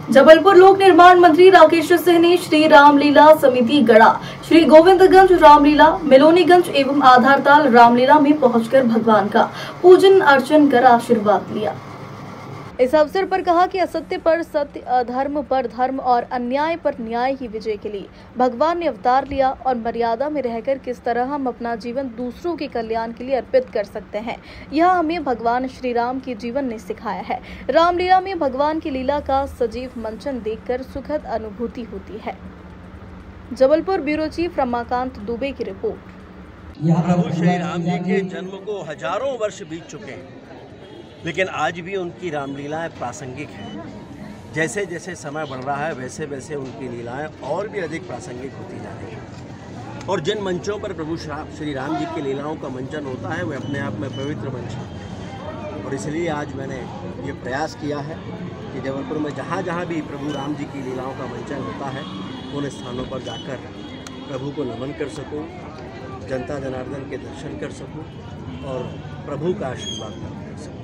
जबलपुर लोक निर्माण मंत्री राकेश सिंह ने श्री रामलीला समिति गढ़ा, श्री गोविंदगंज रामलीला, मिलोनीगंज एवं आधारताल रामलीला में पहुंचकर भगवान का पूजन अर्चन कर आशीर्वाद लिया। इस अवसर पर कहा कि असत्य पर सत्य, अधर्म पर धर्म और अन्याय पर न्याय की विजय के लिए भगवान ने अवतार लिया और मर्यादा में रहकर किस तरह हम अपना जीवन दूसरों के कल्याण के लिए अर्पित कर सकते हैं, यह हमें भगवान श्री राम के जीवन ने सिखाया है। रामलीला में भगवान की लीला का सजीव मंचन देखकर सुखद अनुभूति होती है। जबलपुर ब्यूरो चीफ रमाकांत दुबे की रिपोर्ट। प्रभु श्री राम जी के जन्म को हजारों वर्ष बीत चुके हैं, लेकिन आज भी उनकी रामलीलाएं प्रासंगिक हैं। जैसे जैसे समय बढ़ रहा है वैसे वैसे उनकी लीलाएं और भी अधिक प्रासंगिक होती जा रही हैं। और जिन मंचों पर प्रभु श्री राम जी की लीलाओं का मंचन होता है वे अपने आप में पवित्र मंच हैं। और इसलिए आज मैंने ये प्रयास किया है कि जबलपुर में जहाँ जहाँ भी प्रभु राम जी की लीलाओं का मंचन होता है उन स्थानों पर जाकर प्रभु को नमन कर सकूँ, जनता जनार्दन के दर्शन कर सकूँ और प्रभु का आशीर्वाद प्राप्त कर सकूँ।